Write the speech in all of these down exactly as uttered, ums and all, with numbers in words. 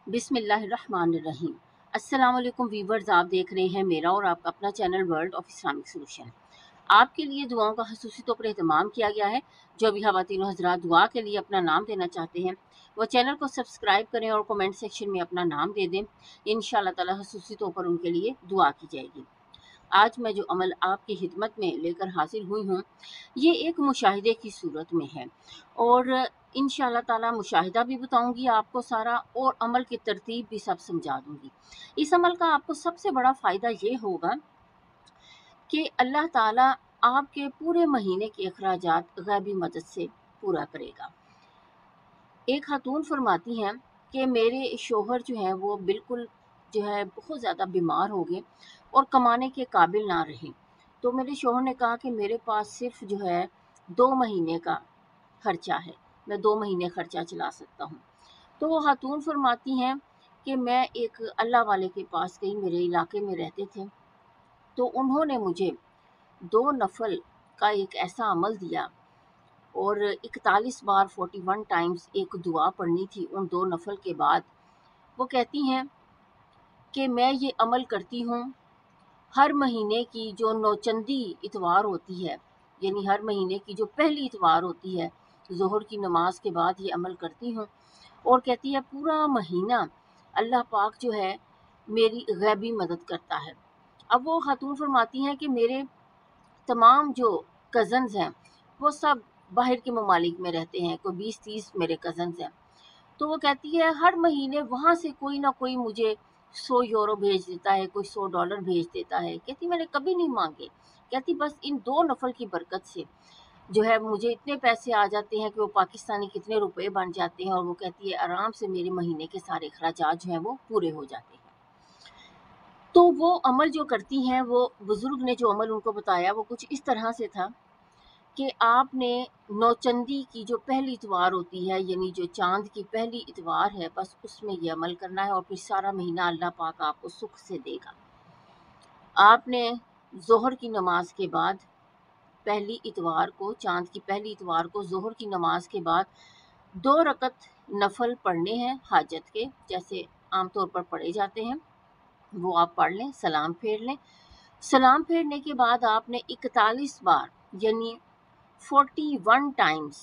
बिस्मिल्लाहिर्रहमानिर्रहीम। अस्सलाम वालेकुम वीवर्स, आप देख रहे हैं मेरा और आपका अपना channel world of Islamic solution. आपके लिए दुआओं का खसूसी तौर पर एहतमाम किया गया है। जो भी खवातीन हज़रात दुआ के लिए अपना नाम देना चाहते हैं वो चैनल को सब्सक्राइब करें और कमेंट सेक्शन में अपना नाम दे दें। इंशाअल्लाह ताला खसूसी तौर पर उनके लिए दुआ की जाएगी। आज मैं जो अमल आपकी खिदमत में लेकर हाजिर हुई हूँ ये एक मुशाहिदे की सूरत में है और इंशाअल्लाह ताला मुशाहिदा भी बताऊंगी आपको सारा और अमल की तरतीब भी सब समझा दूंगी। इस अमल का आपको सबसे बड़ा फ़ायदा ये होगा कि अल्लाह ताला आपके पूरे महीने के अखराजात गैबी मदद से पूरा करेगा। एक खातून फरमाती हैं कि मेरे शोहर जो हैं वो बिल्कुल जो है बहुत ज़्यादा बीमार हो गए और कमाने के काबिल ना रहे। तो मेरे शोहर ने कहा कि मेरे पास सिर्फ जो है दो महीने का खर्चा है, मैं दो महीने खर्चा चला सकता हूँ। तो वो खातून फरमाती हैं कि मैं एक अल्लाह वाले के पास गई, मेरे इलाके में रहते थे, तो उन्होंने मुझे दो नफल का एक ऐसा अमल दिया और इकतालीस बार फोर्टी वन टाइम्स एक दुआ पढ़नी थी उन दो नफल के बाद। वो कहती हैं कि मैं ये अमल करती हूँ हर महीने की जो नौचंदी इतवार होती है, यानी हर महीने की जो पहली इतवार होती है, ज़ोहर की नमाज के बाद ये अमल करती हूँ। और कहती है पूरा महीना अल्लाह पाक जो है मेरी गैबी मदद करता है। अब वो खातून फरमाती हैं कि मेरे तमाम जो कज़न्स हैं वो सब बाहर के ममालिक में रहते हैं, कोई बीस तीस मेरे कज़न्स हैं। तो वो कहती है हर महीने वहाँ से कोई ना कोई मुझे सौ यूरो भेज देता है, कोई सौ डॉलर भेज देता है। कहती मैंने कभी नहीं मांगे, कहती बस इन दो नफल की बरकत से जो है मुझे इतने पैसे आ जाते हैं कि वो पाकिस्तानी कितने रुपए बन जाते हैं। और वो कहती है आराम से मेरे महीने के सारे अखराजात जो हैं वो पूरे हो जाते हैं। तो वो अमल जो करती हैं, वो बुजुर्ग ने जो अमल उनको बताया वो कुछ इस तरह से था कि आपने नौचंदी की जो पहली इतवार होती है, यानी जो चांद की पहली इतवार है, बस उसमें ये अमल करना है और फिर सारा महीना अल्लाह पाक आपको सुख से देगा। आपने जोहर की नमाज के बाद पहली इतवार को, चांद की पहली इतवार को जोहर की नमाज के बाद दो रकत नफल पढ़ने हैं हाजत के, जैसे आमतौर पर पढ़े जाते हैं, वो आप पढ़ लें, सलाम फेर लें। सलाम फेरने के बाद आपने इकतालीस बार यानी फोर्टी वन टाइम्स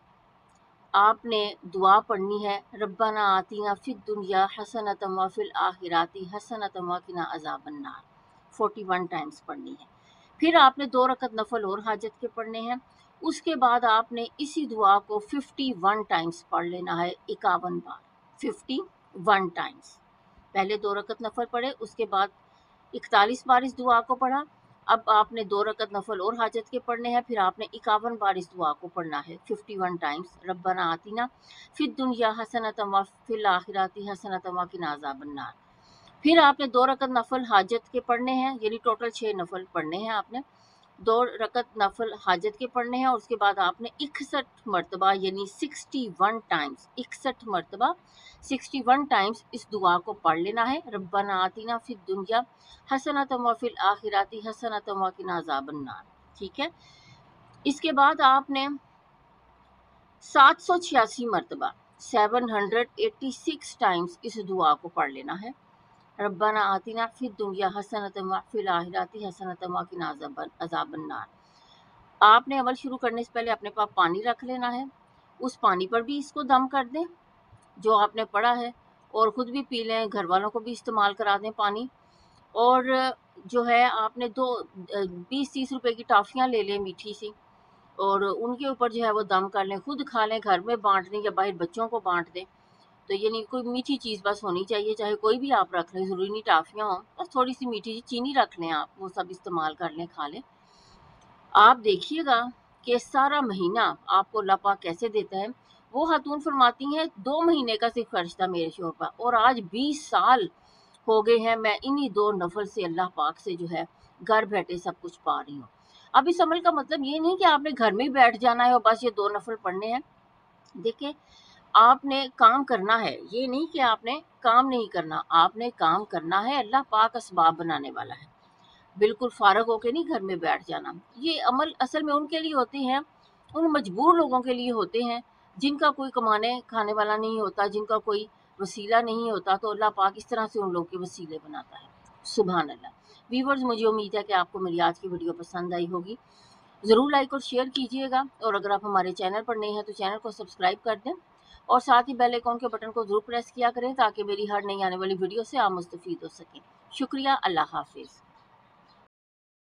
आपने दुआ पढ़नी है, रब्बाना आतीना फिद दुनिया हसनतम व फिल आखिराती हसनतम व किना अज़ाबन नार, फोर्टी वन टाइम्स पढ़नी है। फिर आपने दो रकत नफल और हाजत के पढ़ने हैं। उसके बाद आपने इसी दुआ को फिफ्टी वन टाइम्स पढ़ लेना है, इक्यावन बार, फिफ्टी वन टाइम्स। पहले दो रकत नफल पढ़े, उसके बाद इकतालीस बार इस दुआ को पढ़ा। अब आपने दो रकत नफल और हाजत के पढ़ने हैं, फिर आपने इक्यावन बार इस दुआ को पढ़ना है, फिफ्टी वन टाइम्स, रब्बना आतीना फिद दुनिया हसनतम व फिल आखिराती हसनतम व किना अज़ाबन नार। फिर आपने दो रकत नफल हाजत के पढ़ने हैं, यानी टोटल छः नफल पढ़ने हैं आपने, दो रकत नफल हाजत के पढ़ने हैं। और उसके बाद आपने इकसठ मरतबा यानी सिक्सटी वन टाइम्स, इकसठ मरतबा सिक्सटी वन टाइम्स इस दुआ को पढ़ लेना है, रब्बना आतीना फिद दुनिया हसनतम व फिल आखिराती हसनतम व किना अज़ाबन नार। ठीक है। इसके बाद आपने सात सौ छियासी मरतबा seven hundred eighty six times इस दुआ को पढ़ लेना है, रब्बाना आतीना फिद दुनिया हसनतम व फिल आखिराती हसनतम व किना अज़ाबन नार। आपने अमल शुरू करने से पहले अपने पास पानी रख लेना है, उस पानी पर भी इसको दम कर दें जो आपने पढ़ा है, और ख़ुद भी पी लें, घर वालों को भी इस्तेमाल करा दें पानी। और जो है आपने दो बीस तीस रुपए की टॉफ़ियाँ ले लें मीठी सी, और उनके ऊपर जो है वो दम कर लें, खुद खा लें, घर में बांट दें या बाहर बच्चों को बांट दें। तो यानी कोई मीठी चीज़ बस होनी चाहिए, चाहे कोई भी आप रख लें, ज़रूरी नहीं टॉफ़ियाँ हों, बस थोड़ी सी मीठी सी चीनी रख लें आप, वो सब इस्तेमाल कर लें, खा लें। आप देखिएगा कि सारा महीना आपको अल्लाह पाक कैसे देता है। वो खातून फरमाती हैं दो महीने का सिर्फ खर्च था मेरे शोहर पर, और आज बीस साल हो गए हैं मैं इन्हीं दो नफल से अल्लाह पाक से जो है घर बैठे सब कुछ पा रही हूँ। अब इस अमल का मतलब ये नहीं कि आपने घर में ही बैठ जाना है और बस ये दो नफल पढ़ने हैं। देखिए, आपने काम करना है, ये नहीं कि आपने काम नहीं करना, आपने काम करना है। अल्लाह पाक असबाब बनाने वाला है, बिल्कुल फारग होके नहीं घर में बैठ जाना। ये अमल असल में उनके लिए होते हैं, उन मजबूर लोगों के लिए होते हैं जिनका कोई कमाने खाने वाला नहीं होता, जिनका कोई وسیلہ نہیں ہوتا تو اللہ پاک اس طرح سے ان لوگوں کے وسیلے بناتا ہے۔ سبحان اللہ۔ ویورز، مجھے امید ہے کہ آپ کو میری آج کی ویڈیو پسند آئی ہوگی۔ ضرور لائک اور شیئر کیجیے گا، اور اگر آپ ہمارے چینل پر نئے ہیں تو چینل کو سبسکرائب کر دیں، اور ساتھ ہی بیل آئیکن کے بٹن کو ضرور پریس کیا کریں تاکہ میری ہر نئی آنے والی ویڈیو سے آپ مستفید ہو سکیں۔ شکریہ، اللہ حافظ۔